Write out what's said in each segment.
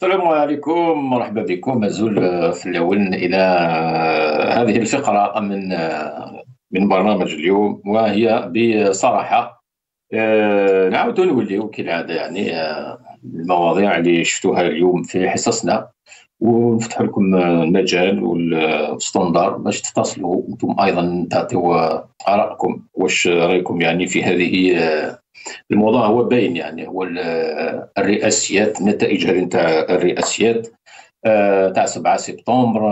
السلام عليكم، مرحبا بكم أزول في الأول إلى هذه الفقرة من برنامج اليوم، وهي بصراحة نعود نوليو كالعادة يعني المواضيع اللي شفتوها اليوم في حصصنا، ونفتح لكم المجال والستاندر باش تتصلوا انتم ايضا تعطيوا ارائكم. واش رايكم يعني في هذه الموضوع؟ هو باين يعني هو الرئاسيات، النتائج هذه نتاع الرئاسيات تاع 7 سبتمبر،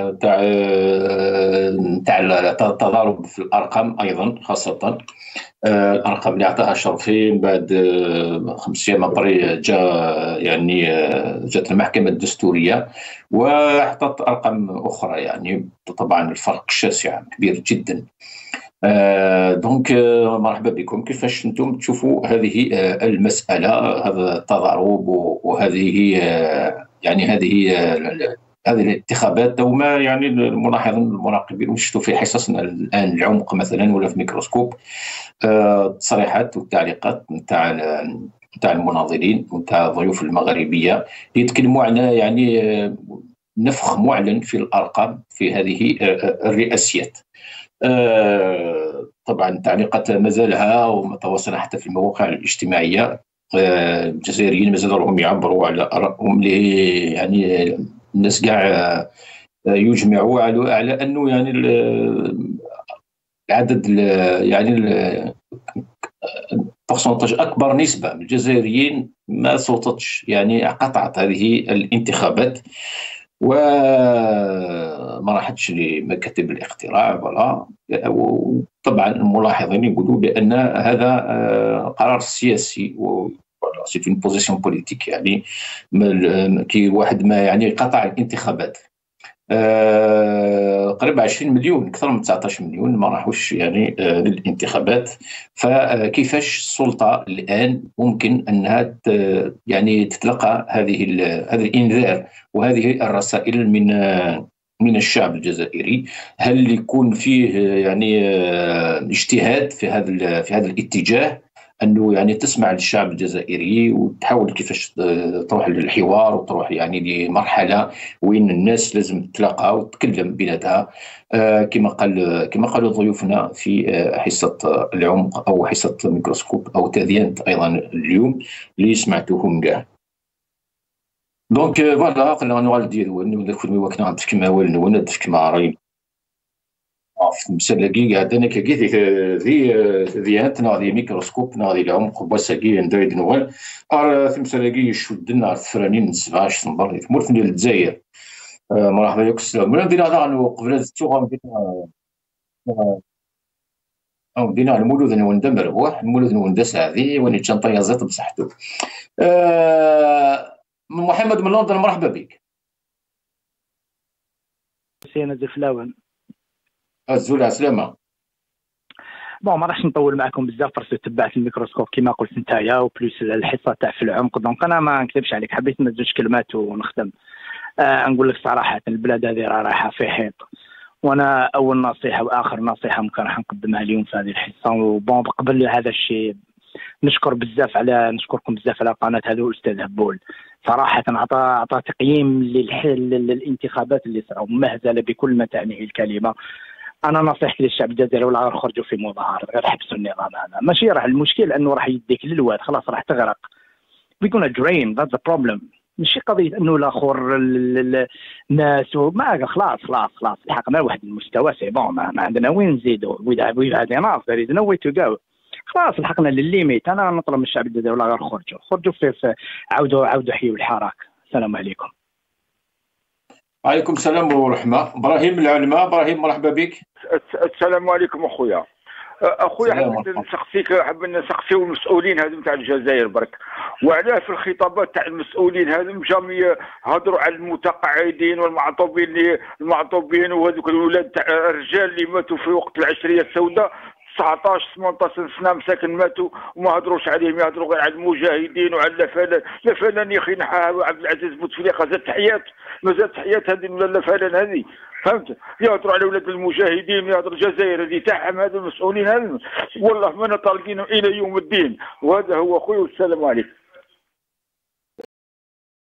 تاع التضارب في الارقام ايضا، خاصه الارقام اللي اعطاها شرفي من بعد 5 ايام ابري جاء يعني جات المحكمه الدستوريه وحطت ارقام اخرى. يعني طبعا الفرق شاسع كبير جدا. دونك مرحبا بكم. كيفاش انتم تشوفوا هذه المساله، هذا التضارب وهذه يعني هذه الانتخابات؟ او ما يعني الملاحظين المراقبين وشفتوا في حصصنا الان العمق مثلا ولا في ميكروسكوب التصريحات والتعليقات نتاع المناظرين ونتاع الضيوف المغاربيه يتكلموا عن يعني نفخ معلن في الارقام في هذه الرئاسيات. طبعا التعليقات ما زالها ومتواصله حتى في المواقع الاجتماعيه. الجزائريين ما زالوا يعبروا على ارائهم اللي يعني الناس كاع يجمعوا على انه يعني العدد يعني برسنتاج اكبر نسبه من الجزائريين ما صوتتش، يعني قطعت هذه الانتخابات وما راحتش لمكاتب الاقتراع ولا. وطبعا الملاحظين يقولوا بان هذا قرار سياسي و سي اون بوزيسيون بوليتيك، يعني كي واحد ما يعني قطع الانتخابات. قريب 20 مليون، اكثر من 19 مليون ما راحوش يعني للانتخابات. فكيفاش السلطه الان ممكن انها يعني تتلقى هذا الانذار وهذه الرسائل من الشعب الجزائري؟ هل يكون فيه يعني اجتهاد في هذا الاتجاه، انه يعني تسمع للشعب الجزائري وتحاول كيفاش تروح للحوار وتروح يعني لمرحله وين الناس لازم تتلاقى وتتكلم بيناتها، كما قالوا ضيوفنا في حصه العمق او حصه الميكروسكوب او تدينت ايضا اليوم اللي سمعتوهم كاع. دونك فوالا قلنا نوال ديال ندخل وكنا نتفك مع والو ندفك مع راي في مسلاكي قاعد انا كي ذي هاتنا ذي ميكروسكوب ذي العمق بوساكي ندير نوال في مسلاكي شدنا الثرانين 17 سبتمبر في مورث ديال الجزائر. مرحبا بك السلام. ولا ندير هذا قبل السوق دينا المولود نوند مروح المولود نوند سعدي وين تشنطي زيت بصحته. محمد من لندن، مرحبا بك. سينا زفلاون الزول عسلامة. بون ما راحش نطول معكم بزاف، فرصة تبعت الميكروسكوب كما قلت نتايا وبلوس الحصه تاع في العمق. دونك انا ما نكذبش عليك، حبيت نزوج كلمات ونخدم. نقول لك صراحه البلاد هذه رايحه في حيط، وانا اول نصيحه واخر نصيحه ممكن راح نقدمها اليوم في هذه الحصه. وبون قبل هذا الشيء نشكركم بزاف على قناه هذا الاستاذ هبول. صراحه عطى تقييم للانتخابات اللي صاروا مهزله بكل ما تعنيه الكلمه. انا نصيحتي للشعب الجزائري ولا غير خرجوا في مظاهرات، غير حبسوا النظام هذا. ماشي راح المشكل انه راح يديك للواد خلاص راح تغرق. we gonna drain, that's the problem. ماشي قضيه انه الاخر الناس وما خلاص لحقنا لواحد المستوى سي بون، ما عندنا وين نزيدوا. we had enough, there is no way to go. خلاص لحقنا للليميت. انا نطلب من الشعب الجزائري ولا غير خرجوا في عودوا حيوا الحراك. السلام عليكم. عليكم السلام ورحمة. إبراهيم العلمة. إبراهيم مرحبا بك. السلام عليكم أخويا حاب نسقسيو المسؤولين هذو تاع الجزائر برك، وعلاه في الخطابات تاع المسؤولين هذو جام يهضروا على المتقاعدين والمعطوبين وهذوك الولاد تاع الرجال اللي ماتوا في وقت العشريه السوداء 19 18 سنه مساكن ماتوا وما هضروش عليهم، يهضروا غير على المجاهدين وعلى لفلان يا اخي نحاها عبد العزيز بوتفليقه زاد تحيات مازال تحيات هذه ولا لفلان هذه، فهمت؟ يهضروا على ولاد المجاهدين، يهضروا الجزائر هذه تاعهم هذو المسؤولين هذو والله ما طالقينهم الى يوم الدين. وهذا هو اخوي والسلام عليكم.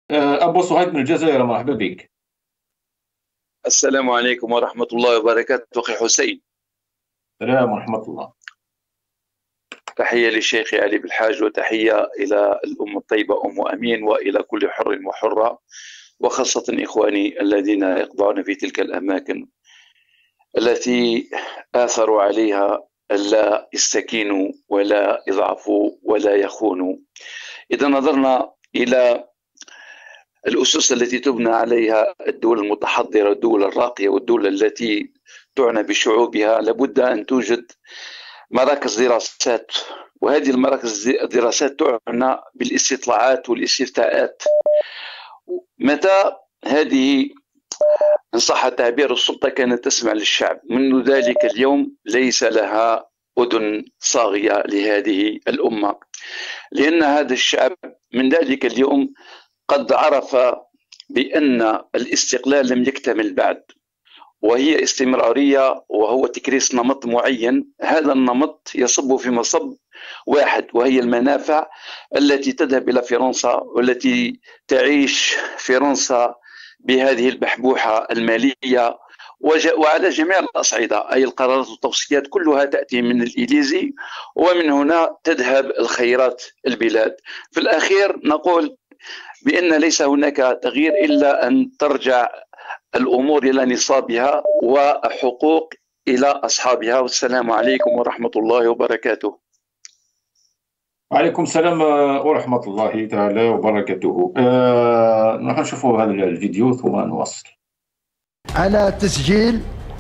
أبو صهيب من الجزائر، مرحبا بك. السلام عليكم ورحمة الله وبركاته أخي حسين. السلام ورحمة الله. تحية للشيخ علي بالحاج، وتحية إلى الأم الطيبة أم أمين، وإلى كل حر وحرة، وخاصة إخواني الذين يقضون في تلك الأماكن التي آثروا عليها ألا يستكينوا ولا يضعفوا ولا يخونوا. إذا نظرنا إلى الأسس التي تبنى عليها الدول المتحضرة، الدول الراقية، والدول التي تعنى بشعوبها، لابد أن توجد مراكز دراسات، وهذه المراكز الدراسات تعنى بالاستطلاعات والاستفتاءات. متى هذه إن صح التعبير السلطة كانت تسمع للشعب، منذ ذلك اليوم ليس لها أذن صاغية لهذه الأمة، لأن هذا الشعب من ذلك اليوم قد عرف بأن الاستقلال لم يكتمل بعد، وهي استمرارية، وهو تكريس نمط معين. هذا النمط يصب في مصب واحد، وهي المنافع التي تذهب إلى فرنسا، والتي تعيش فرنسا بهذه البحبوحة المالية وعلى جميع الأصعدة، أي القرارات والتوصيات كلها تأتي من الإليزي، ومن هنا تذهب الخيرات البلاد. في الأخير نقول بأن ليس هناك تغيير إلا أن ترجع الأمور إلى نصابها وحقوق إلى أصحابها. والسلام عليكم ورحمة الله وبركاته. وعليكم السلام ورحمة الله تعالى وبركاته. نروح نشوفوا هذا الفيديو ثم نواصل. على تسجيل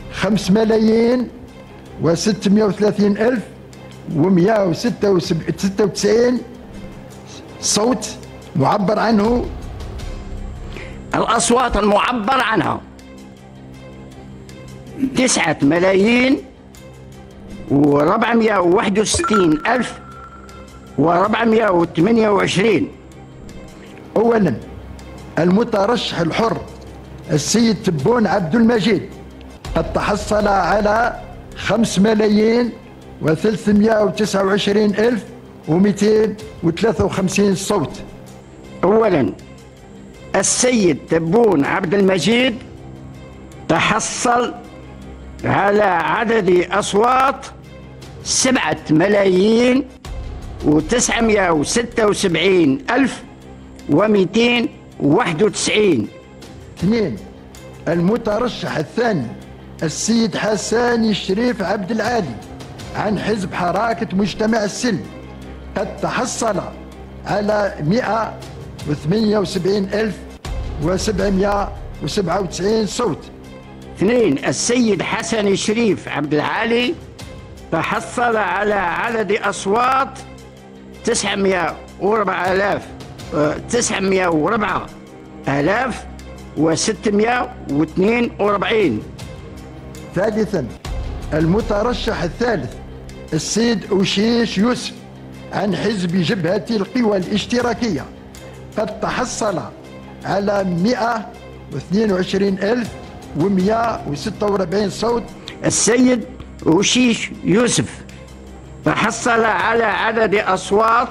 5,630,196 صوت معبر عنه. الأصوات المعبر عنها 9,461,428. أولا المترشح الحر السيد تبون عبد المجيد قد تحصل على 5,329,253 صوت. أولا السيد تبون عبد المجيد تحصل على عدد أصوات 7,976,291. اثنين المترشح الثاني السيد حسان الشريف عبد العالي عن حزب حركة مجتمع السلم قد تحصل على 178,797 صوت. اثنين السيد حسن الشريف عبد العالي تحصل على عدد أصوات 904,642. ثالثا المترشح الثالث السيد أوشيش يوسف عن حزب جبهة القوى الاشتراكية قد تحصل على 122,146 صوت. السيد أوشيش يوسف تحصل على عدد أصوات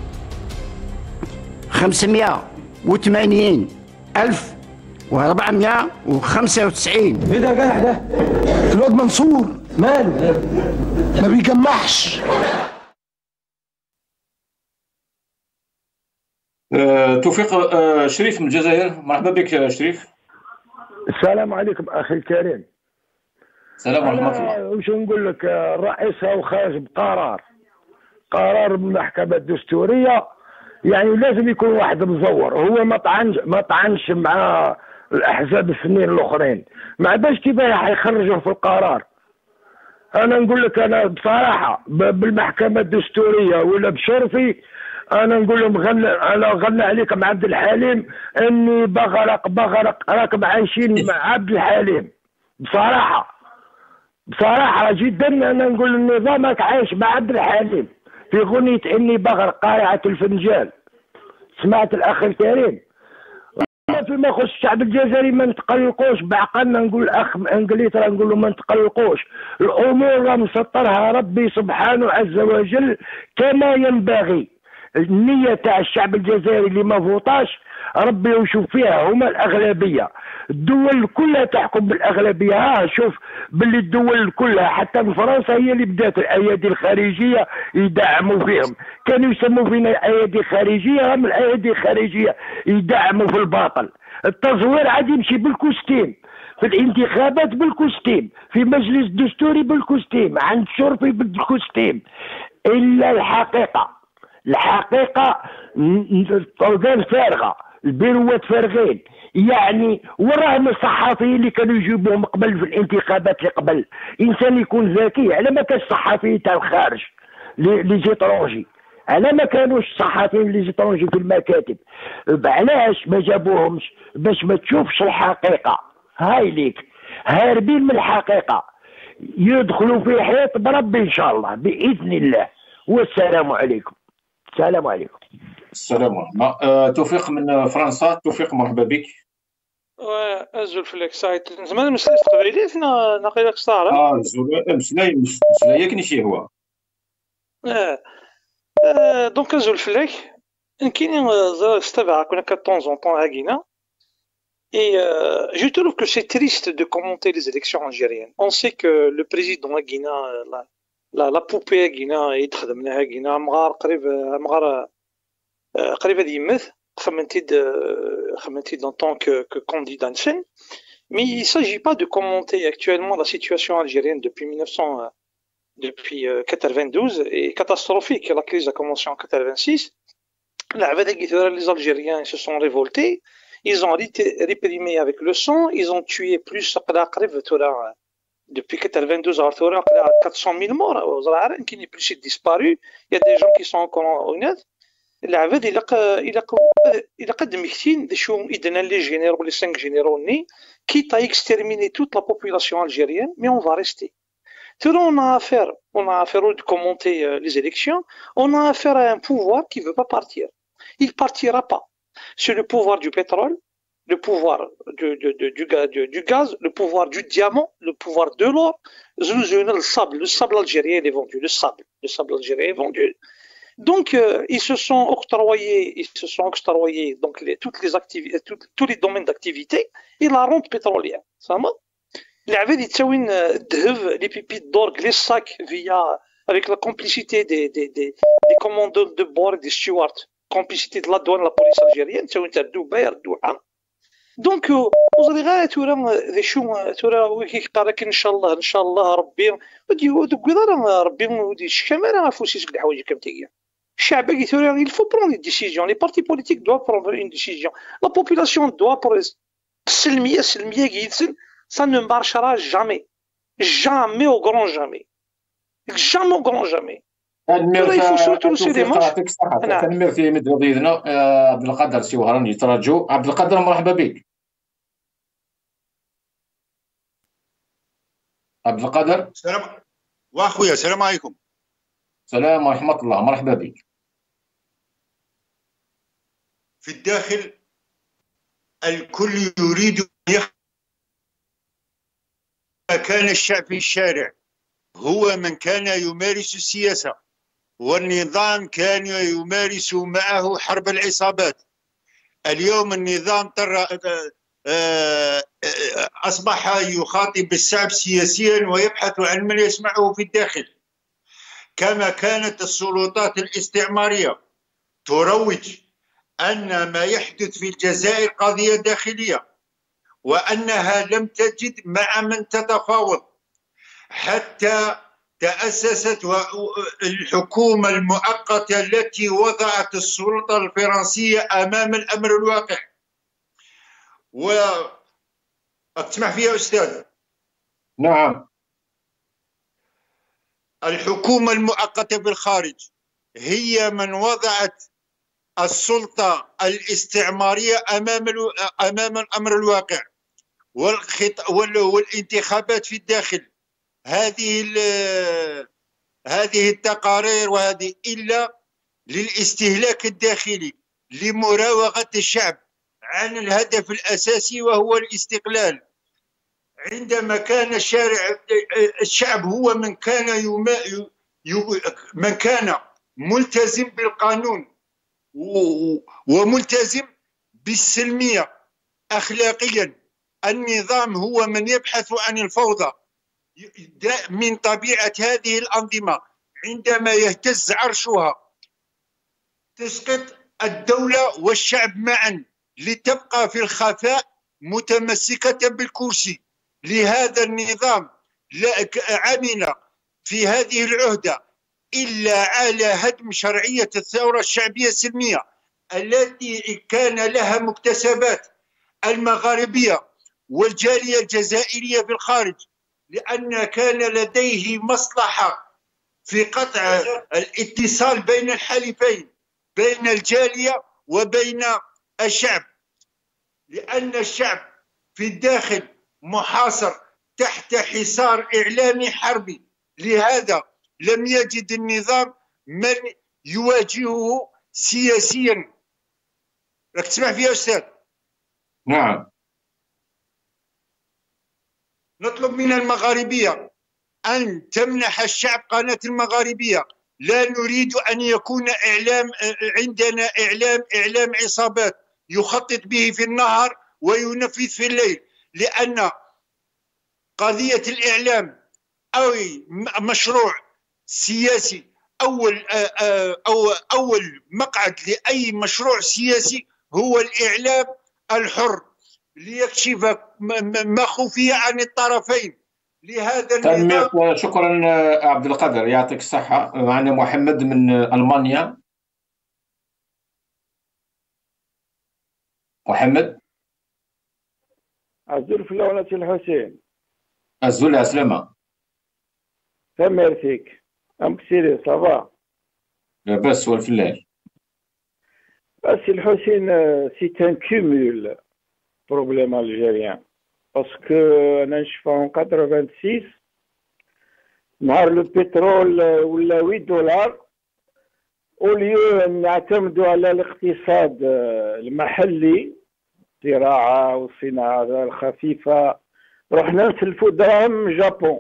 580,495. ايه ده يا جدع؟ ده الواد منصور ماله؟ ما بيجمعش. توفيق شريف من الجزائر، مرحبا بك شريف. السلام عليكم اخي الكريم. السلام ورحمة الله. وش نقول لك، الرئيس هو خارج بقرار من المحكمة الدستورية، يعني لازم يكون واحد مزور. هو ما طعنش مع الاحزاب السنين الاخرين، ما عندهاش كيفاه حيخرجوا في القرار. انا نقول لك، انا بصراحه بالمحكمه الدستوريه ولا بشرفي، انا نقول لهم غنى عليكم عبد الحليم اني بغرق راكم عايشين مع عبد الحليم. بصراحه جدا انا نقول نظامك عايش مع عبد الحليم في غنية اني بغرق قارعة الفنجان. سمعت الاخ الكريم؟ فيما يخص الشعب الجزائري ما نتقلقوش بعقلنا. نقول اخ انجلترا نقول له ما نتقلقوش، الامور راه مسطرها ربي سبحانه عز وجل كما ينبغي. النيه تاع الشعب الجزائري اللي ما فوطاش ربي يشوف فيها هما الاغلبيه. الدول كلها تحكم بالاغلبيه. شوف باللي الدول كلها حتى في فرنسا هي اللي بدات الايادي الخارجيه يدعموا فيهم، كانوا يسموا فينا ايادي خارجيه، هم الايادي الخارجيه يدعموا في الباطل. التزوير عاد يمشي بالكوستيم، في الانتخابات بالكوستيم، في مجلس دستوري بالكوستيم، عند شرفي بالكوستيم. الا الحقيقه الطرقان فارغه، البيروات فارغين. يعني وراهم الصحافيين اللي كانوا يجيبوهم قبل في الانتخابات اللي قبل. انسان يكون ذكي، على ما كانش صحافيين تاع الخارج لي زيترونجي، على ما كانوش صحافيين لي زيترونجي في المكاتب. علاش ما جابوهمش؟ باش ما تشوفش الحقيقه. هاي ليك هاربين من الحقيقه، يدخلوا في حيط بربي ان شاء الله باذن الله. والسلام عليكم. السلام عليكم. السلام عليكم. توفيق من فرنسا. توفيق مرحبا بك. أزول فلك سايت زمان مسلسل قبيلي فينا نقيلك صار مسلايا كنيشي هو دونك أزول فلك كاينين استبع كنا كطون زون طون هاكينا. Et je trouve que c'est triste de commenter les élections algériennes. On sait que le président Guina, la poupée Guina, يتخدم لها Guina مغار قريب هذا يمث خمنتيد en tant que candidat Nsen. Mais il ne s'agit pas de commenter actuellement la situation algérienne depuis 92 et catastrophique. La crise a commencé en 86. Les Algériens se sont révoltés. Ils ont réprimé avec le sang, ils ont tué plus depuis 92 à 400 000 morts, qui n'est plus disparu. Il y a des gens qui sont encore honnêtes. العباد إلا قدم كتين شو إذن les généraux, les 5 généraux nés, quitte à exterminer toute la population algérienne, mais on va rester. On a affaire de commenter les élections, on a affaire à un pouvoir qui ne veut pas partir. Il ne partira pas. C'est le pouvoir du pétrole, le pouvoir du gaz, le pouvoir du diamant, le pouvoir de l'or, le sable algérien est vendu, le sable algérien est vendu. Donc ils se sont octroyés donc toutes les activités, tous les domaines d'activité et la rente pétrolière. Ça va? العباد يتساوين الذهب les pépites d'or les sacs via avec la complicité des commandants de bord des stewards, complicité de la douane, la police algérienne, تساوين تاع دبي دوحه. دونك وصلي غير تورا شو تورا ويكي قالك ان شاء الله ربي ودي ربي ودي الشمال عرفوا شي الحوايج كمتيا. الشعب qui il faut prendre une décision, les partis politiques doivent prendre une décision, la population doit prendre سلميه جيدسن. Ça ne marchera jamais au grand jamais il faut surtout laisser les manches. تنمير في مد ضيفنا عبد القادر سي وهران يتراجو. عبد القادر مرحبا بك. عبد القادر السلام واخويا. السلام عليكم. السلام ورحمة الله. مرحبا بك. في الداخل الكل يريد كان الشعب في الشارع هو من كان يمارس السياسة، والنظام كان يمارس معه حرب العصابات. اليوم النظام أصبح يخاطب الشعب سياسيا ويبحث عن من يسمعه في الداخل، كما كانت السلطات الاستعمارية تروج أن ما يحدث في الجزائر قضية داخلية، وأنها لم تجد مع من تتفاوض، حتى تأسست الحكومة المؤقتة التي وضعت السلطة الفرنسية أمام الأمر الواقع. وأسمح فيها أستاذ؟ نعم. الحكومة المؤقتة بالخارج هي من وضعت السلطة الاستعمارية أمام الأمر الواقع والانتخابات في الداخل. هذه التقارير وهذه إلا للاستهلاك الداخلي، لمراوغة الشعب عن الهدف الأساسي وهو الاستقلال. عندما كان الشعب هو من كان ملتزم بالقانون وملتزم بالسلمية أخلاقيا. النظام هو من يبحث عن الفوضى. من طبيعة هذه الأنظمة عندما يهتز عرشها تسقط الدولة والشعب معا لتبقى في الخفاء متمسكة بالكرسي. لهذا النظام عمل في هذه العهدة إلا على هدم شرعية الثورة الشعبية السلمية التي كان لها مكتسبات المغاربية والجالية الجزائرية في الخارج، لأن كان لديه مصلحة في قطع الاتصال بين الحليفين، بين الجالية وبين الشعب، لأن الشعب في الداخل محاصر تحت حصار إعلامي حربي. لهذا لم يجد النظام من يواجهه سياسيا. راك تسمع فيها أستاذ؟ نعم. نطلب من المغاربية أن تمنح الشعب قناة المغاربية. لا نريد أن يكون عندنا إعلام عصابات يخطط به في النهار وينفذ في الليل، لأن قضية الإعلام أو مشروع سياسي أول مقعد لأي مشروع سياسي هو الإعلام الحر ليكشف ما خفي عن الطرفين. لهذا النظام. شكرا عبد القادر، يعطيك الصحة. معنا محمد من ألمانيا. محمد الزول في الأولى الحسين الزول عسلامة. ميرسيك أم كسيري صافا لاباس والفلال. بس الحسين سي ان كومول بروبليم الجيريان باسكو انا نشوفهم 86 نهار لو بترول ولا 8 دولار وليو نعتمدوا على الاقتصاد المحلي، الزراعة والصناعة الخفيفة، رحنا نسلفوا دراهم جابون.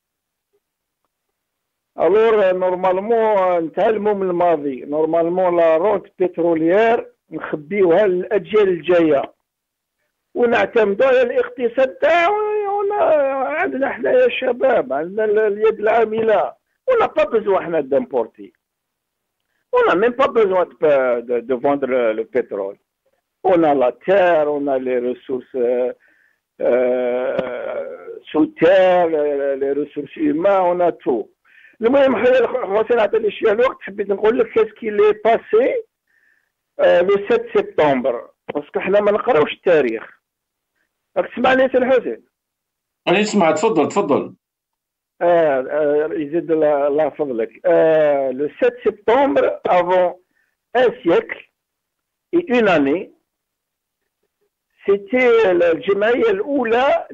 الور نورمالمون نتعلموا من الماضي، نورمالمون لا روت بتروليير نخبيوها للاجيال الجايه ونعتمدوا على الاقتصاد تاعنا. عندنا حنايا الشباب، عندنا اليد العامله، ونا با بزوا حنا دامبورتي، ونا ميم با بزوا دو فوندر لو بترول. ونا لا تير، ونا لي ريسورس سو تير، لي ريسورس هيومان، ونا تو. المهم حسين عطيني شويه الوقت، حبيت نقول لك كاسكي لي باسي لو 7 سبتمبر باسكو حنا ما نقراوش التاريخ. راك تسمعني سي الحسين؟ أنا نسمع، تفضل تفضل. يزيد الله فضلك. لو 7 سبتمبر افون ان سيكل اي اون اني سيتي الجمعيه الاولى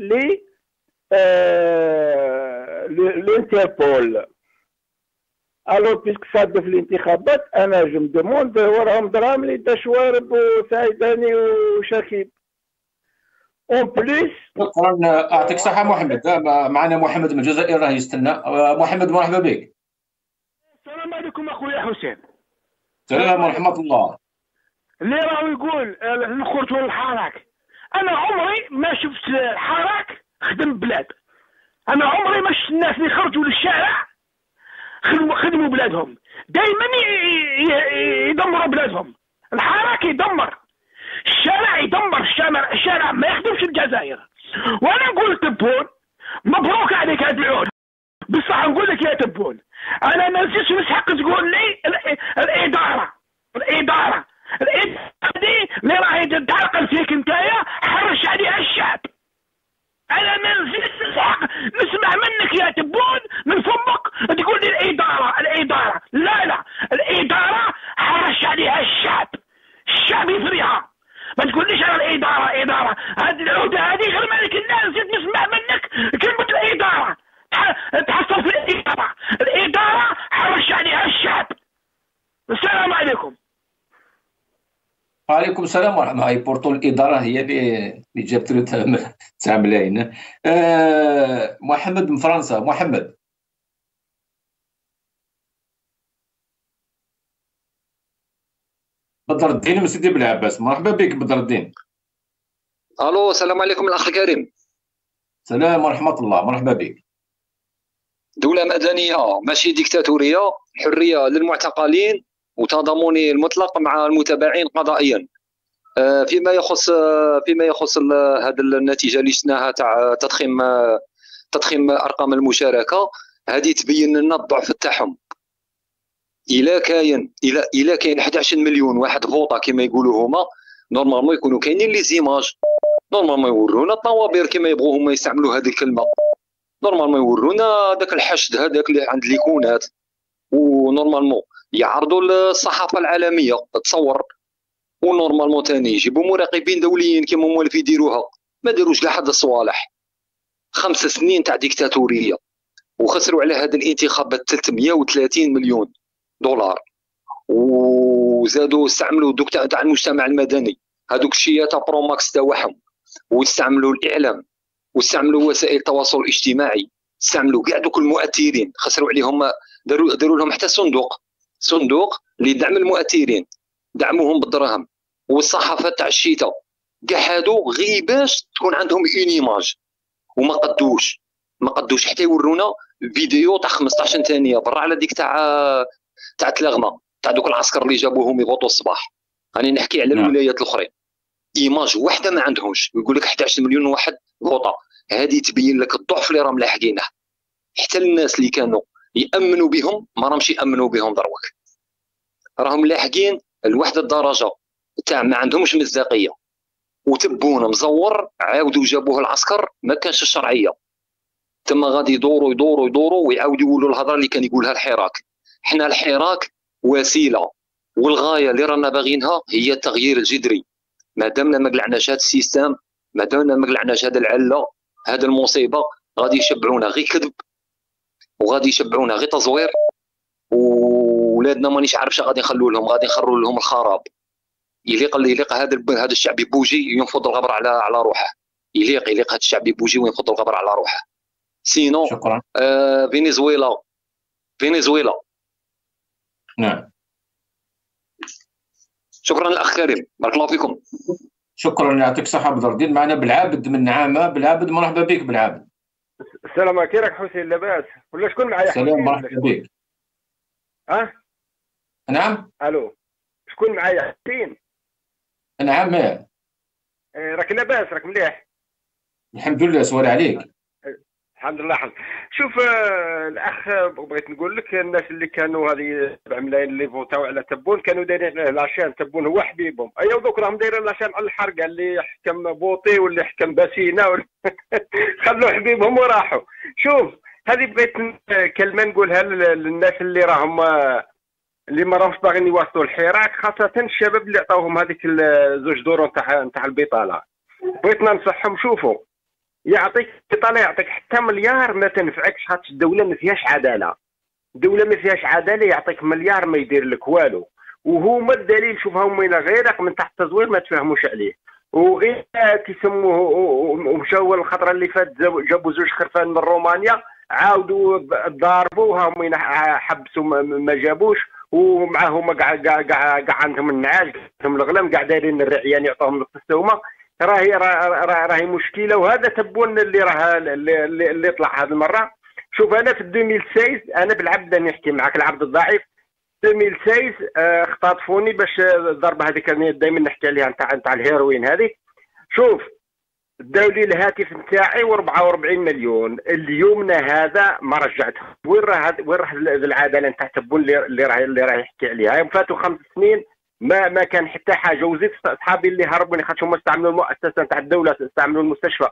للانتربول. الو بيسك صادف الانتخابات انا جو مدوموند وراهم دراهم اللي دا شوارب وسعيداني وشكيب اون بليس. شكرا، يعطيك الصحة محمد. معنا محمد من الجزائر راه يستنى. محمد مرحبا بك. السلام عليكم اخويا حسين. السلام ورحمة الله. اللي راهو يقول نخرجوا للحراك، انا عمري ما شفت الحراك خدم بلاد. انا عمري ما شفت الناس اللي خرجوا للشارع خدموا بلادهم، دائما يدمروا بلادهم. الحراك يدمر، الشارع يدمر، الشارع ما يخدمش الجزائر. وانا نقول تبون مبروك عليك هذه العهده، بصح نقول لك يا تبون انا ما نسيتش نسحق تقول لي الاداره دي اللي راهي تعرقل فيك نتايا حرش عليها الشعب. انا ما نسيتش نسمع منك يا تبون من فمك تقول لي الاداره. لا الاداره حرش عليها الشعب يفريها. ما تقوليش انا الاداره هذه العهده هذه غير مالك الناس. نسيت نسمع منك كلمه الاداره، تحصل في الاداره حرش عليها الشعب. السلام عليكم. وعليكم السلام ورحمة الله. هاي بورتو الإدارة هي اللي جابت له 9 ملايين. محمد من فرنسا. محمد. بدر الدين من سيدي بلعباس، مرحبا بك بدر الدين. الو السلام عليكم الاخ الكريم. سلام ورحمه الله، مرحبا بك. دولة مدنية ماشي ديكتاتورية، حرية للمعتقلين وتضامني المطلق مع المتابعين قضائيا. فيما يخص هذه النتيجة اللي شفناها تاع تضخيم ارقام المشاركة، هذه تبين لنا الضعف تاعهم. الى كاين 11 مليون واحد فوطا كما يقولوا هما، نورمالمون يكونوا كاينين لي زيماج، نورمالمون يورونا الطوابير كما يبغوا هما يستعملوا هذه الكلمه، نورمالمون يورونا داك الحشد هذاك اللي عند ليكونات، ونورمالمون يعرضوا الصحافه العالميه تصور، ونورمالمون ثاني يجيبوا مراقبين دوليين كما هما اللي يديروها. ما داروش كاع حد الصوالح. 5 سنين تاع ديكتاتوريه، وخسروا على هذه الانتخابات 330 مليون دولار، وزادوا استعملوا دوك تاع المجتمع المدني، هذوك الشيء تاع بروماكس تاعهم، واستعملوا الاعلام، واستعملوا وسائل التواصل الاجتماعي، استعملوا كاع دوك المؤثرين، خسروا عليهم، داروا لهم حتى صندوق لدعم المؤثرين، دعموهم بالدراهم، والصحافه تاع الشتاء كاع هادو غير باش تكون عندهم اون ايماج، وما قدوش حتى يورونا فيديو تاع 15 ثانيه برا على ديك تاع تلغمه تاع دوك العسكر اللي جابوهم يغوطوا الصباح. راني نحكي على الولايات الاخرين، ايماج واحده ما عندهمش، يقول لك 11 مليون واحد غوطه. هذه تبين لك الضعف اللي راهم لاحقينه. حتى الناس اللي كانوا يامنوا بهم ما راهمش يامنوا بهم دروك، راهم لاحقين لواحد الدرجه تاع ما عندهمش مصداقيه، وتبون مزور عاودوا جابوه العسكر ما كانش الشرعيه، ثم غادي يدوروا ويعاودوا يقولوا الهضره اللي كان يقولها الحراك. حنا الحراك وسيله، والغايه اللي رانا باغينها هي التغيير الجذري. ما دامنا ما قلعناش هذا السيستم، ما دامنا ما قلعناش هذا العله، هذا المصيبه، غادي يشبعونا غير كذب، وغادي يشبعونا غير تزوير، وولادنا مانيش عارف غادي نخلوا لهم، غادي نخروا لهم الخراب. يليق هذا الشعب يبوجي ينفض الغبر على روحه، يليق هذا الشعب يبوجي وينفض الغبر على روحه. سينو شكرا. فنزويلا. نعم. شكرا الاخ كريم، بارك الله فيكم. شكرا، يعطيك الصحه بدر الدين. معنا بالعابد من نعامه. بالعابد، مرحبا بك بالعابد. السلام عليكم، راك حسين لاباس ولا شكون معايا؟ سلام، مرحبا بك. نعم. الو، شكون معايا؟ حسين. نعم. راك لاباس؟ راك مليح؟ الحمد لله، سوالي عليك. الحمد لله. شوف الاخ، بغيت نقول لك الناس اللي كانوا هذه 7 ملايين اللي فوتاو على تبون كانوا دايرين لاشان تبون هو حبيبهم. ايوا دوك راهم دايرين لاشان على الحرقه، اللي حكم بوطي واللي حكم باسينا خلوا حبيبهم وراحوا. شوف هذه بغيت كلمه نقولها للناس اللي راهم اللي ما راهمش باغيين يواصلوا الحراك، خاصه الشباب اللي عطاوهم هذيك زوج دور نتاع البطاله. بغيت ننصحهم، شوفوا يعطيك بطاله يعطيك حتى مليار ما تنفعكش، خاطر الدوله ما فيهاش عداله. الدوله ما فيهاش عداله، يعطيك مليار ما يدير لك والو. وهما الدليل، شوف هما غيرك من تحت التزوير ما تفهموش عليه، وغير كيسموه ومشاو الخطره اللي فات جابوا زوج خرفان من رومانيا، عاودوا ضاربوا هما حبسوا ما جابوش، ومعاهم كاع عندهم النعاج، عندهم الغلام، كاع دايرين الرعيان يعطوهم نص السومه. راهي مشكله، وهذا تبون اللي راه اللي طلع هذه المره. شوف انا في 2016 انا بالعبد نحكي معك العبد الضعيف، 2016 اختطفوني باش الضربه هذيك دائما نحكي عليها نتاع الهيروين هذه. شوف داو لي الهاتف نتاعي و44 مليون، اليومنا هذا ما رجعته. وين راه العداله نتاع تبون اللي راه يحكي عليها؟ فاتوا 5 سنين ما كان حتى حاجه. وزيد اصحابي اللي هربوني خاطر هما استعملوا المؤسسه نتاع الدوله، استعملوا المستشفى.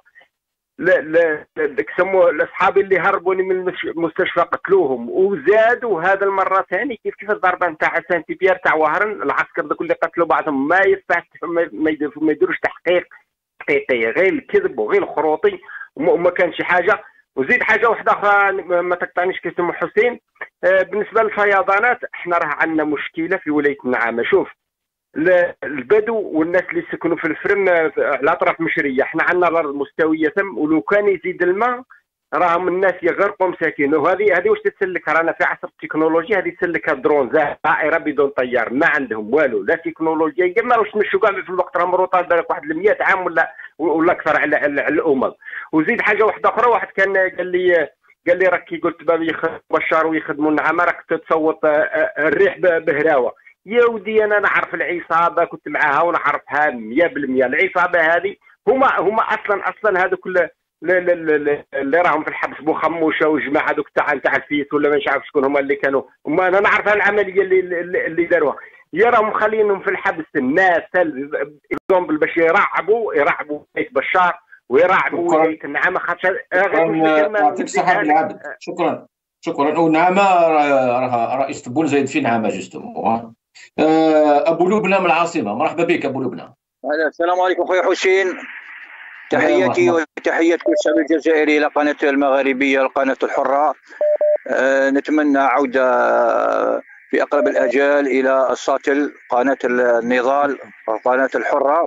لا كسموا اصحابي اللي هربوني من المستشفى قتلوهم. وزادوا هذا المره ثاني كيف الضربه نتاع سانتي بيير تاع وهران، العسكر ذوك اللي قتلوا بعضهم ما يفتح ما يديروش تحقيق حقيقي، غير الكذب وغير الخروطي، وما كان شي حاجه. وزيد حاجه واحده اخرى ما تقطعنيش كيسمو حسين، بالنسبه للفيضانات احنا راه عندنا مشكله في ولايه النعامه. شوف البدو والناس اللي سكنوا في الفرن على اطراف مشريه، احنا عندنا الارض مستويه ولو كان يزيد الماء راهم الناس يغرقوا مساكين. وهذه واش تسلك؟ رانا في عصر التكنولوجيا، هذه تسلكها درون طائره بدون طيار، ما عندهم والو، لا تكنولوجيا ما واش نمشوا كاع في الوقت، راهم روطال بالك واحد 100 عام ولا اكثر على الامم. وزيد حاجه واحده اخرى، واحد كان قال لي راك كي قلت باب يخدم بشار ويخدموا النعامه راك تصوت الريح بهراوه. يا ودي انا نعرف العصابه، كنت معاها ونعرفها 100%. العصابه هذه هما اصلا هذوك اللي راهم في الحبس بوخموشه وجماعه هذوك تاع الفيس ولا ما نعرف شكون هما اللي كانوا، هما انا نعرف العمليه اللي داروها. يا راهم مخلينهم في الحبس الناس باش يرعبوا بيت بشار ويرعبوا بيت النعامه. خاطر يعطيك الصحه بالعبد. شكرا. ونعامه راها رئيس تبون زايد في نعامه جوستومون. ابو لبنى من العاصمه، مرحبا بك ابو لبنى. السلام عليكم خويا حسين، تحياتي وتحية كل الشعب الجزائري إلى قناة المغاربية القناة الحرة. نتمنى عودة في أقرب الآجال إلى الساتل، قناة النضال وقناة الحرة.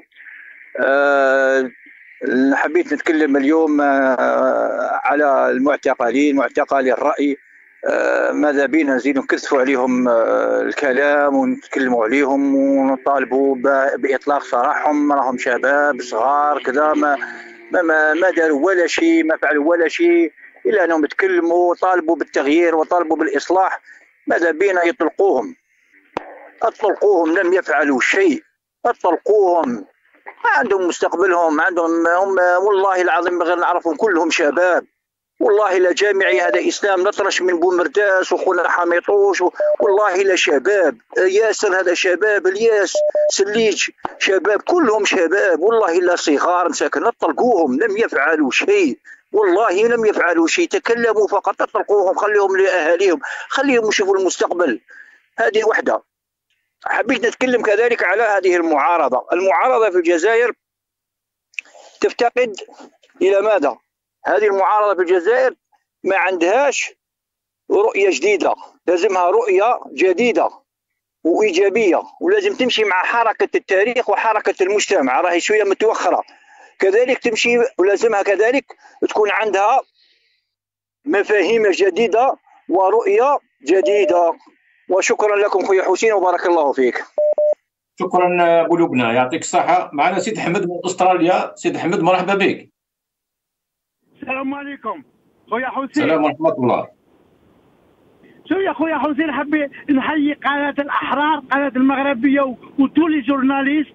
حبيت نتكلم اليوم على المعتقلين، معتقلي الرأي. ماذا بينا نزيد نكثفوا عليهم الكلام ونتكلموا عليهم ونطالبوا بإطلاق سراحهم؟ راهم شباب صغار كذا، ما داروا ولا شيء، ما فعلوا ولا شيء إلا أنهم يتكلموا وطالبوا بالتغيير وطالبوا بالإصلاح. ماذا بينا يطلقوهم؟ أطلقوهم، لم يفعلوا شيء. أطلقوهم، عندهم مستقبلهم، عندهم هم والله العظيم غير نعرفهم كلهم شباب. والله لا جامعي هذا اسلام نطرش من بومرداس وخونا حميطوش، والله لا شباب. ياسر هذا شباب، الياس سليج شباب، كلهم شباب والله لا صغار مساكن. اطلقوهم، لم يفعلوا شيء، والله لم يفعلوا شيء. تكلموا فقط، اطلقوهم، خليهم لاهاليهم، خليهم يشوفوا المستقبل. هذه وحده. حبيت نتكلم كذلك على هذه المعارضه في الجزائر تفتقد الى ماذا؟ هذه المعارضة في الجزائر ما عندهاش رؤية جديدة، لازمها رؤية جديدة وإيجابية، ولازم تمشي مع حركة التاريخ وحركة المجتمع، راهي شوية متوخرة كذلك تمشي، ولازمها كذلك تكون عندها مفاهيم جديدة ورؤية جديدة. وشكرا لكم خويا حسين وبارك الله فيك. شكرا ابو لبنى، يعطيك الصحة. معنا سيد حمد من استراليا. سيد حمد مرحبا بك. السلام عليكم خويا حسين. السلام ورحمة الله. شو يا خويا حسين، حبي نحيي قناة الأحرار، قناة المغربية وتولي جورناليست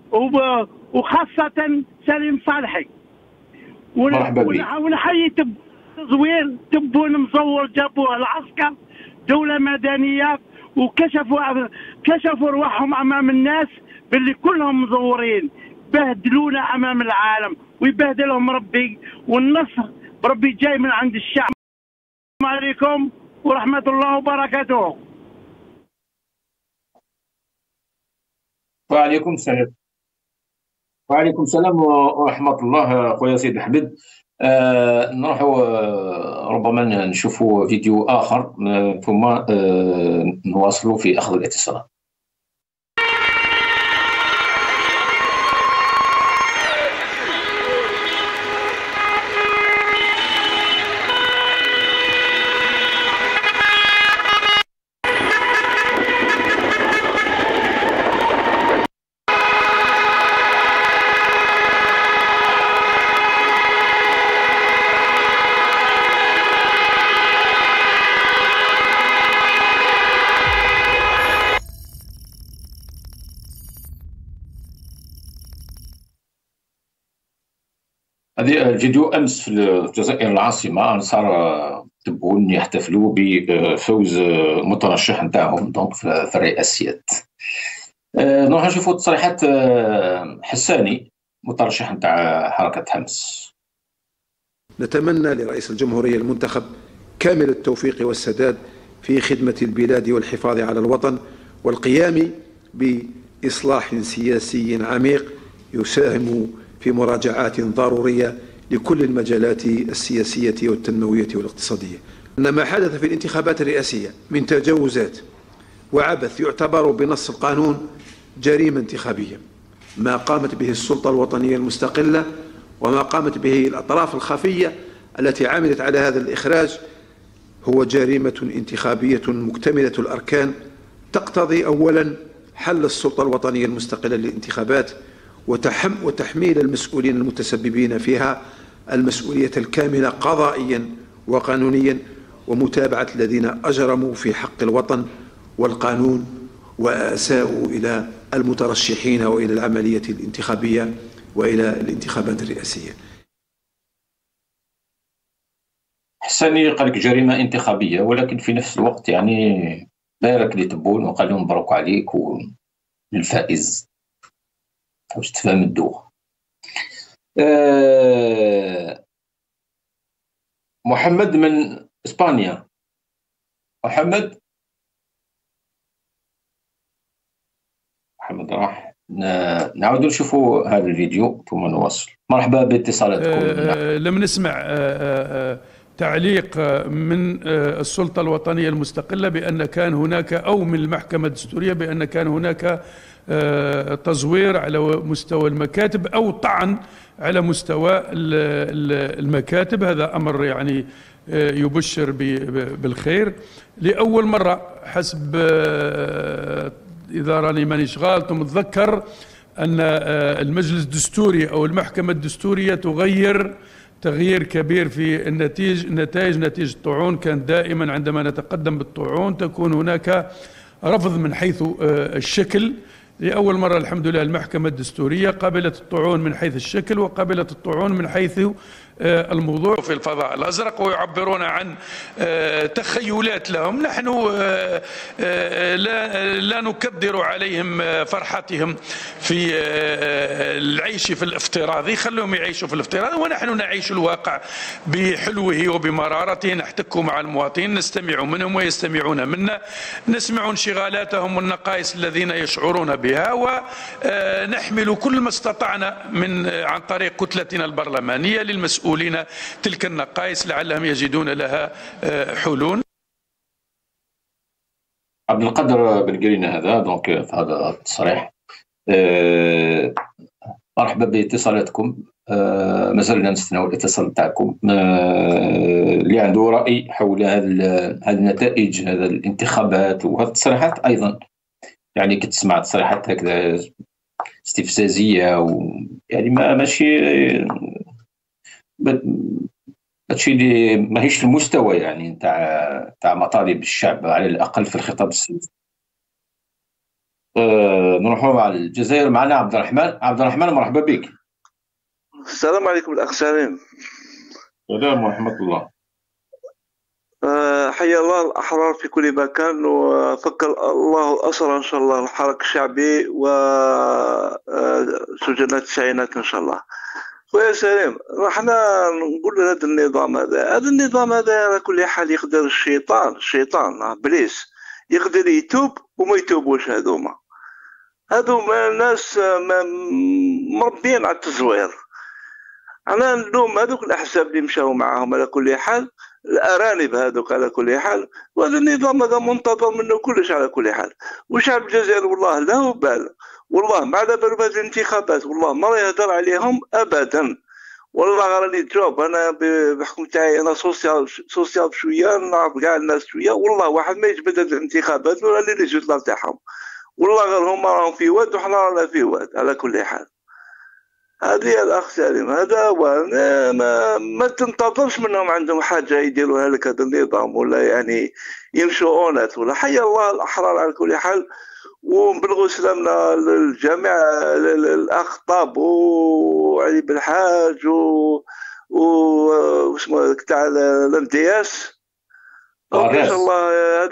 وخاصة سليم صالحي. مرحبا بك. ونحيي تزوير تبون مصور، جابوه العسكر دولة مدنية وكشفوا رواحهم أمام الناس باللي كلهم مزورين، بهدلونا أمام العالم ويبهدلهم ربي، والنصر بربي جاي من عند الشعب. السلام عليكم ورحمة الله وبركاته. وعليكم السلام. وعليكم السلام ورحمة الله خويا سيد حمد. نروحوا ربما نشوفوا فيديو آخر ثم نواصلوا في أخذ الاتصالات. هذه الفيديو امس في الجزائر العاصمه صار تبون يحتفلوا بفوز مترشح نتاعهم دونك في الرئاسيات. نروح نشوفوا تصريحات حساني مترشح نتاع حركه حمص. نتمنى لرئيس الجمهوريه المنتخب كامل التوفيق والسداد في خدمه البلاد والحفاظ على الوطن والقيام باصلاح سياسي عميق يساهم في مراجعات ضرورية لكل المجالات السياسية والتنموية والاقتصادية. أن ما حدث في الانتخابات الرئاسية من تجاوزات وعبث يعتبر بنص القانون جريمة انتخابية. ما قامت به السلطة الوطنية المستقلة وما قامت به الأطراف الخفية التي عملت على هذا الإخراج هو جريمة انتخابية مكتملة الأركان تقتضي أولا حل السلطة الوطنية المستقلة للانتخابات وتحميل المسؤولين المتسببين فيها المسؤولية الكاملة قضائيا وقانونيا، ومتابعة الذين أجرموا في حق الوطن والقانون وأساءوا إلى المترشحين وإلى العملية الانتخابية وإلى الانتخابات الرئاسية. حسني قال لك جريمة انتخابية، ولكن في نفس الوقت يعني بارك لتبون وقال لهم مبروك عليك والفائز واش تفهم الدوغ. محمد من إسبانيا. محمد راح نعود نشوفوا هذا الفيديو ثم نواصل. مرحبا باتصالاتكم. لم نسمع تعليق من السلطة الوطنية المستقلة بأن كان هناك، أو من المحكمة الدستورية بأن كان هناك تزوير على مستوى المكاتب أو طعن على مستوى المكاتب. هذا أمر يعني يبشر بالخير. لأول مرة حسب إذا راني مانيش غلط متذكر أن المجلس الدستوري أو المحكمة الدستورية تغيير كبير في نتائج الطعون. كان دائما عندما نتقدم بالطعون تكون هناك رفض من حيث الشكل. لأول مرة الحمد لله المحكمة الدستورية قبلت الطعون من حيث الشكل وقبلت الطعون من حيث الموضوع في الفضاء الأزرق، ويعبرون عن تخيلات لهم. نحن لا نكدر عليهم فرحتهم في العيش في الافتراضي، خلوهم يعيشوا في الافتراضي ونحن نعيش الواقع بحلوه وبمرارته. نحتك مع المواطنين، نستمع منهم ويستمعون منا، نسمع انشغالاتهم والنقائص الذين يشعرون بها، ونحمل كل ما استطعنا عن طريق كتلتنا البرلمانية للمسؤولين تلك النقائص لعلهم يجدون لها حلول. عبد القادر بن قرينة هذا دونك هذا التصريح. مرحبا باتصالاتكم. ما زلنا نستناو الاتصال تاعكم اللي عنده رأي حول هذه النتائج، هذا الانتخابات وهذه التصريحات. أيضا يعني كنت سمعت تصريحات هكذا استفزازية ويعني ماشي هادشي اللي ماهيش المستوى يعني تاع مطالب الشعب على الاقل في الخطاب السياسي. نروحوا مع الجزائر. معنا عبد الرحمن. مرحبا بك. السلام عليكم الاخ سليم. السلام ورحمه الله. حيا الله الاحرار في كل مكان، وفك الله الاسرى ان شاء الله، الحراك الشعبي وسجنات الشاحنات ان شاء الله. خويا سليم، راحنا نقول هذا النظام هذا على كل حال يقدر الشيطان ابليس يقدر يتوب وما يتوبوش. هذوما ناس مربيين على التزوير. انا نلوم هذوك الاحزاب اللي مشاو معاهم على كل حال، الارانب هذوك على كل حال. وهذا النظام هذا منتظر منه كلش على كل حال. وشعب الجزائر والله له بال، والله ما على بالو بهذه الانتخابات، والله ما يهدر عليهم ابدا. والله راني جوب انا بحكم تاعي، انا سوسيال شويه، نعرف كاع الناس شويه. والله واحد ما يجبد هذه الانتخابات ولا اللي الريزولتا تاعهم، والله غير هما راهم في واد وحنا رانا في واد على كل حال. هذه الاخ سليم، هذا هو. ما تنتظرش منهم عندهم حاجه يديروها لك هذا النظام، ولا يعني يمشوا اونات، ولا حيا الله الاحرار على كل حال. ونبلغوا سلامنا للجميع، الاخ طاب وعلي بالحاج واسمه هذاك تاع الامتياس. ان شاء الله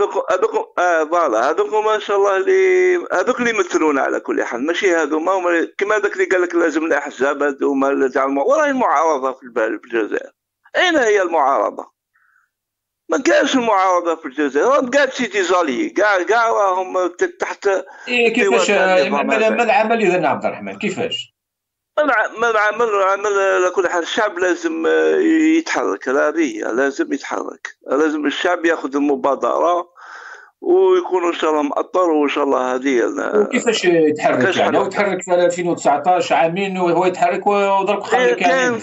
هذوك ما شاء الله هذوك اللي يمثلونا على كل حال، ماشي هذوما كما هذاك اللي قال لك لازم الاحزاب هذوما تاع وراهي المعارضه في الجزائر. اين هي المعارضه؟ ما كانش المعارضه في الجزائر، راهم كاع سيتي زالي كاع راهم تحت. كيفاش ما العمل اذا عبد الرحمن؟ كيفاش ما العمل على كل حال؟ الشعب لازم يتحرك، هذه لازم يتحرك، لازم الشعب ياخذ المبادره ويكونوا ان شاء الله مأطر وان شاء الله هذه. وكيفاش يتحرك يعني؟ هو تحرك في 2019 عامين وهو يتحرك ودرك خليك كاين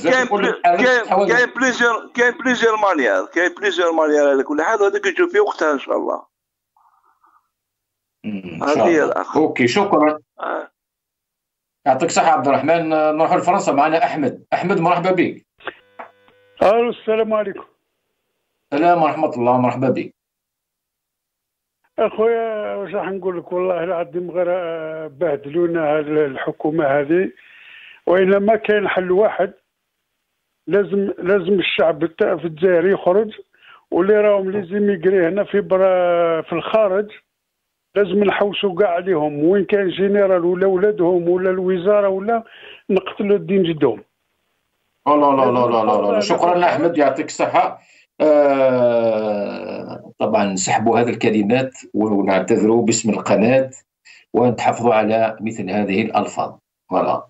بليزيور مانيير على كل حال، هذاك يجوا في وقتها ان شاء الله. هذه هي الاخ. اوكي شكرا. يعطيك الصحة عبد الرحمن. نروح لفرنسا، معنا أحمد مرحبا بك. السلام عليكم. السلام ورحمة الله، مرحبا بك. اخويا واش راح نقول لك، والله العظيم غير بهدلونا الحكومة هذه، وإلا ما كاين حل واحد. لازم الشعب في الجزائر يخرج، واللي راهم لي زيميغري هنا في الخارج لازم نحوسوا كاع عليهم، وين كان جنرال ولا ولادهم ولا الوزاره ولا نقتلوا الدين جدهم. لا لا لا لا لا لا. شكرا احمد، يعطيك الصحه. طبعا نسحبوا هذه الكلمات ونعتذروا باسم القناه ونتحفظوا على مثل هذه الالفاظ. فوالا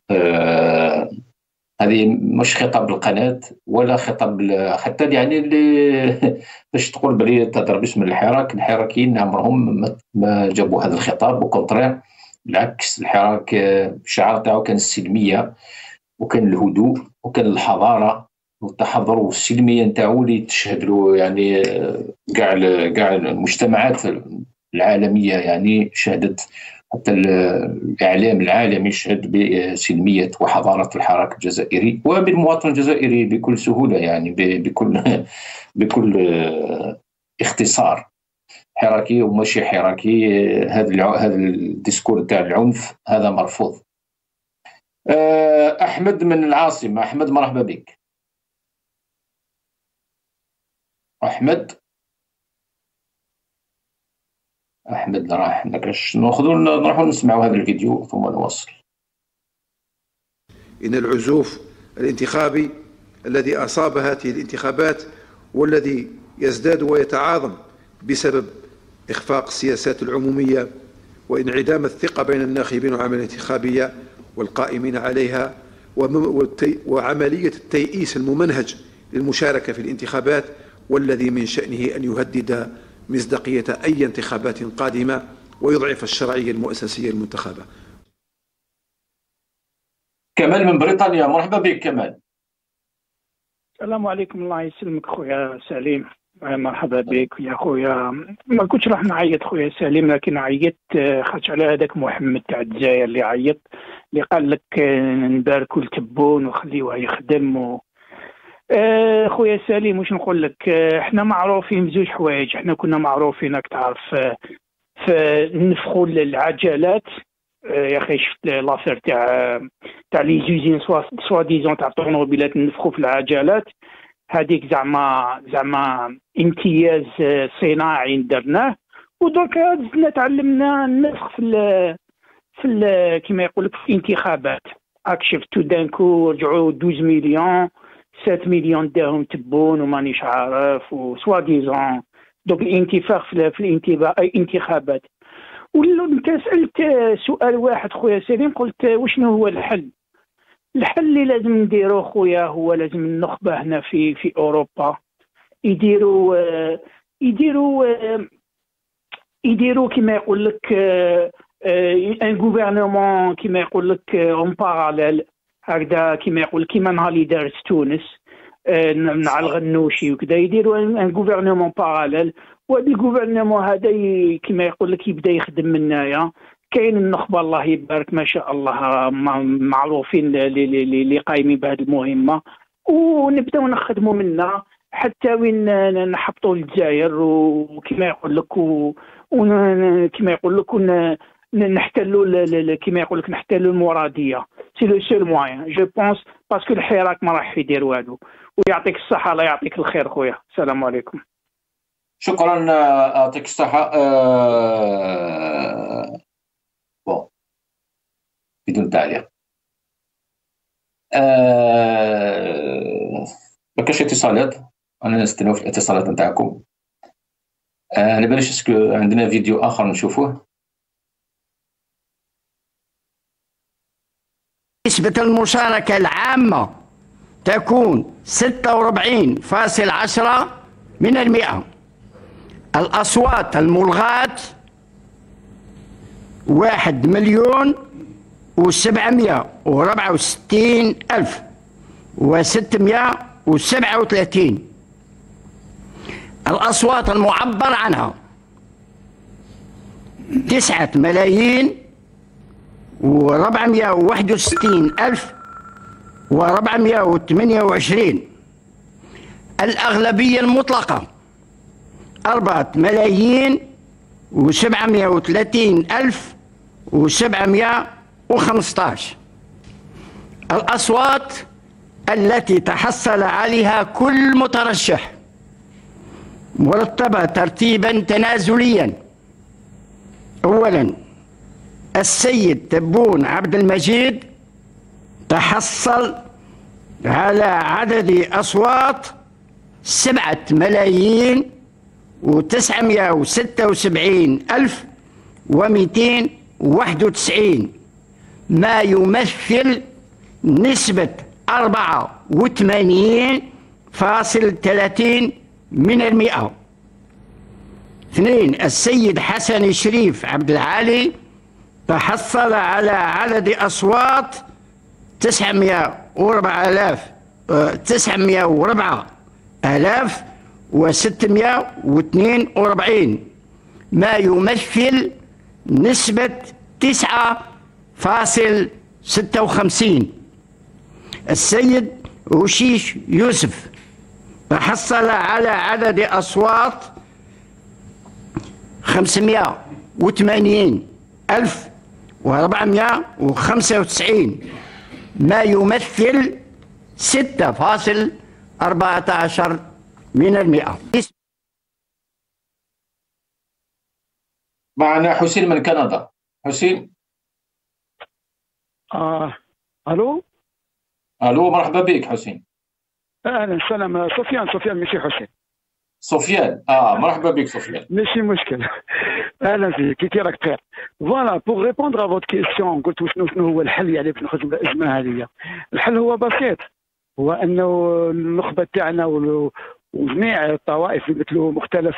هذه مش خطاب القناه ولا خطاب حتى يعني اللي باش تقول بلي تهضر باسم الحراك. الحراكيين عمرهم ما جابوا هذا الخطاب، وكونترير بالعكس. الحراك الشعار تاعو كان السلميه، وكان الهدوء، وكان الحضاره والتحضر والسلميه نتاعو اللي تشهد له يعني كاع المجتمعات العالميه، يعني شهدت حتى الإعلام العالمي يشهد بسلمية وحضارة الحراك الجزائري وبالمواطن الجزائري بكل سهولة، يعني بكل اختصار. حراكي وماشي حراكي، هذا الديسكور تاع العنف هذا مرفوض. أحمد من العاصمة. أحمد مرحبا بك. أحمد راح نكاش نروحوا نسمعوا هذا الفيديو ثم نواصل. إن العزوف الانتخابي الذي أصاب هذه الانتخابات والذي يزداد ويتعاظم بسبب إخفاق السياسات العمومية وانعدام الثقة بين الناخبين والعملية الانتخابية والقائمين عليها وعملية التيئيس الممنهج للمشاركة في الانتخابات، والذي من شأنه أن يهدد مصداقية أي انتخابات قادمة ويضعف الشرعية المؤسسية المنتخبة. كمال من بريطانيا، مرحبا بك كمال. السلام عليكم. الله يسلمك خويا سليم، مرحبا بك يا خويا. ما كنتش راح نعيط خويا سليم، لكن عيطت خاطر على هذاك محمد تاع الجزائر اللي عيط، اللي قال لك نباركوا التبون وخليوه يخدم خويا سليم واش نقول لك، احنا معروفين بزوج حوايج. احنا كنا معروفين راك تعرف في نفخوا العجلات. يا اخي شفت لافير تاع لي زوزين سوا ديزون تاع الطوموبيلات نفخوا في العجلات هذيك، زعما امتياز صناعي درناه، ودرك زدنا تعلمنا النفخ في كما يقول لك في الانتخابات. راك شفت تو دانكو رجعوا 12 مليون 7 مليون داهم تبون ومانيش عارف وسوا ديزون. دوك الانتفاخ في الانتخابات. انت سالت سؤال واحد خويا سليم، قلت وشنو هو الحل؟ الحل اللي لازم نديروه خويا هو لازم النخبه هنا في اوروبا يديروا كما يقول لك ان غوفرنمون كما يقول لك اون باراليل هكذا، كما يقول كيما نهار اللي دارت تونس مع الغنوشي وكذا، يديروا ان غوفرنمون باراليل. وهذا الغوفرنمون هذا كما يقول لك يبدا يخدم من هنايا. كاين النخبه الله يبارك ما شاء الله معروفين اللي قايمين بهذه المهمه، ونبداو نخدموا منا حتى وين نحطوا الجزائر، وكما يقول لك كما يقول لك نحتلوا كما يقول لك نحتلوا المراديه. سي لو سول موين جو بونس، باسكو الحراك ما راح يدير والو. ويعطيك الصحه، الله يعطيك الخير خويا. السلام عليكم. شكرا، يعطيك الصحه. بدون تعليق. ما كاش اتصالات، انا نستناو في الاتصالات نتاعكم. انا بلاش اسكو عندنا فيديو اخر نشوفوه. نسبة المشاركة العامة تكون 46.10%. الأصوات الملغاة 1,764,637. الأصوات المعبر عنها 9,461,428. الأغلبية المطلقة 4,730,715. الأصوات التي تحصل عليها كل مترشح مرتبة ترتيبا تنازليا. أولا السيد تبون عبد المجيد تحصل على عدد أصوات 7,976,291، ما يمثل نسبة 84.30%. اثنين السيد حسن شريف عبد العالي تحصل على عدد أصوات 904,642، ما يمثل نسبة 9.56%. السيد وشيش يوسف تحصل على عدد أصوات 580,495، ما يمثل 6.14%. معنا حسين من كندا. حسين. الو مرحبا بك حسين. اهلا وسهلا. سفيان ماشي حسين. سفيان مرحبا بك سفيان. ماشي مشكل. اهلا فيك، كي راك بخير؟ فوالا بوغ ريبوندر ا فوت كيسيون، قلت شنو هو الحل يعني باش نخرج من الازمه هذه. الحل هو بسيط، هو انه النخبه تاعنا وجميع الطوائف اللي مثلوا مختلف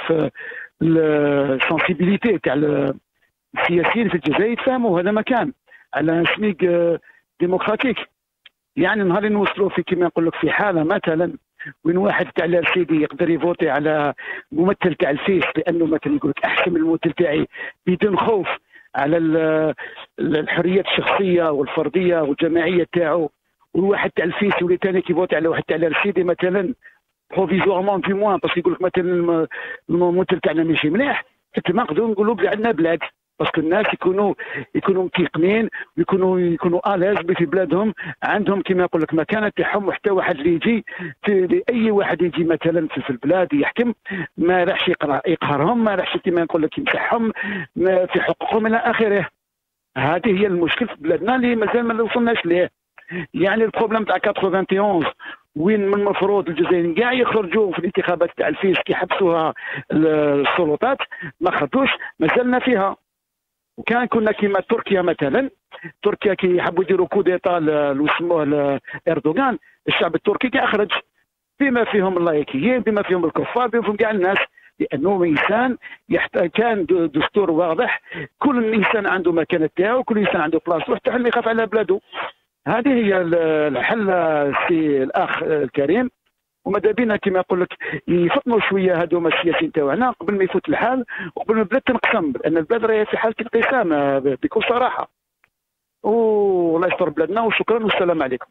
السنسيبيليتي تاع السياسيين في الجزائر يتفاهموا هذا مكان على سميك ديمقراطيك. يعني نهار اللي نوصلوا في كما نقول لك في حاله مثلا وين واحد تاع الارسيدي يقدر يفوتي على ممثل تاع الفيس لانه مثلا يقول لك احسن من الممثل تاعي بدون خوف على الحريات الشخصيه والفرديه والجماعيه تاعو، والواحد تاع الفيس يولي ثاني كيفوتي على واحد تاع الارسيدي مثلا بروفيزوارمون في موان باسكو يقول لك مثلا الممثل تاعنا ماشي مليح، تما نقدروا نقولوا بلي عندنا بلاد باسكو الناس يكونوا متيقنين ويكونوا الاز في بلادهم، عندهم كما يقول لك مكانه تاعهم، وحتى واحد اللي يجي اي واحد يجي مثلا في البلاد يحكم ما راحش يقهرهم، ما راحش كما نقول لك يمسحهم في حقوقهم الى اخره. هذه هي المشكل في بلادنا اللي مازال ما وصلناش ليه. يعني البروبليم تاع 91 وين من المفروض الجزائريين كاع يخرجوا في الانتخابات تاع الفيس كي حبسوها السلطات، ما خرجوش، مازلنا فيها. وكان كنا كيما تركيا مثلا، تركيا كي يحبوا يديروا كوديتا اللي يسموه اردوغان، الشعب التركي كاع خرج بما فيهم اللايكيين، بما فيهم الكفار، بما فيهم كاع الناس، لانه انسان كان دستور واضح، كل انسان عنده مكانه تاعو، كل انسان عنده بلاصتو، حتى اللي يخاف على بلاده. هذه هي الحل سي الاخ الكريم. وماذا بينا كما يقول لك يفطنوا شويه هذوما السياسيين تاعنا قبل ما يفوت الحال وقبل ما البلاد تنقسم، لان البلاد راهي في حاله انقسام بكل صراحه. والله يستر بلادنا، وشكرا والسلام عليكم.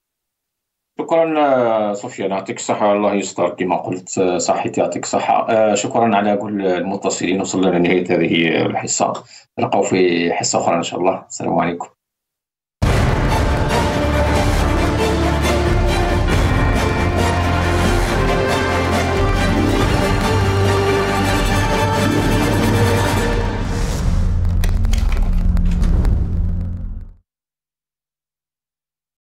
شكرا سفيان، يعطيك الصحة. الله يستر كما قلت، صحيت، يعطيك الصحة. شكرا على كل المتصلين. وصلنا لنهاية هذه الحصة، نلقاو في حصة أخرى إن شاء الله. السلام عليكم.